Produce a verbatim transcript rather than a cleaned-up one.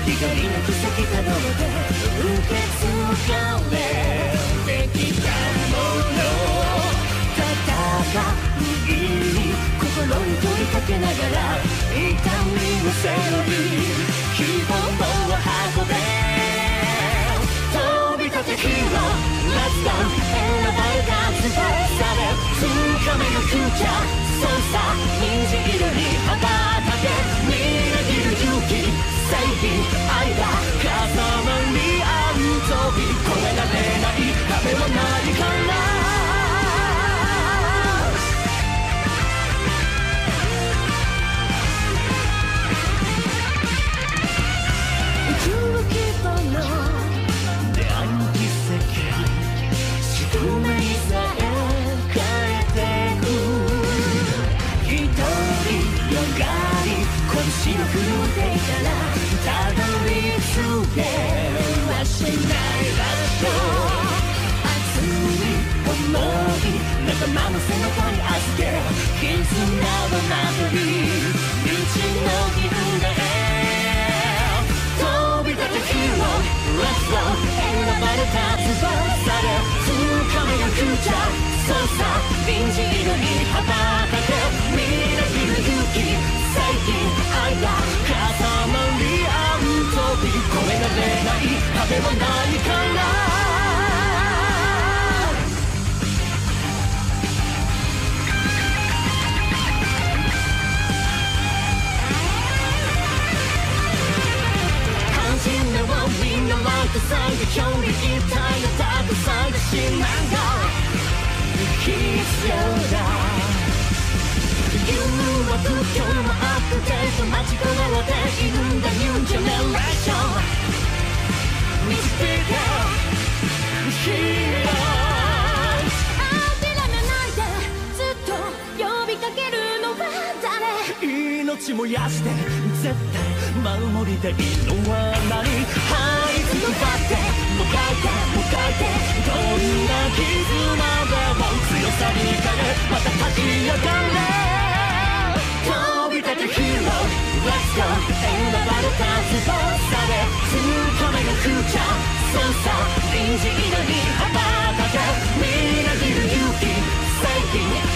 光の奇跡たどって受け継がれてきたもの戦い心に問いかけながら痛みのセロリ希望の箱で飛び立てヒーローラスト選ばれた翼で掴めのフューチャーそうさ虹色に羽ばたけみなぎる勇気正義愛が重なり合う飛び越えられない壁はないから宇宙規模の出会いの奇跡宿命さえ変えてく一人よがり拳を振っていたらたどり着けはしない場所熱い想い仲間の背中に預け絆をまとい道の銀河へ飛び立てヒーローラスト選ばれた翼で掴めるフューチャーそうさ臨時色に羽ばたけみなぎる勇気正義愛が重なり合う飛び越えられない壁はないからみんなライトさんが距離一体のたくさんが死なんだ必要だ夢は不況もアップデート待ち焦がれているんだ New Generation 導けヒーロー諦めないでずっと呼びかけるのは誰命燃やして絶対守りたいのは何這いつくばってもがいてもがいてどんな絆でも強さに変えまた立ち上がれ飛び立てヒーロー Let's go 選ばれた翼で掴めるフューチャーそうさ臨時色に羽ばたけみなぎる勇気正義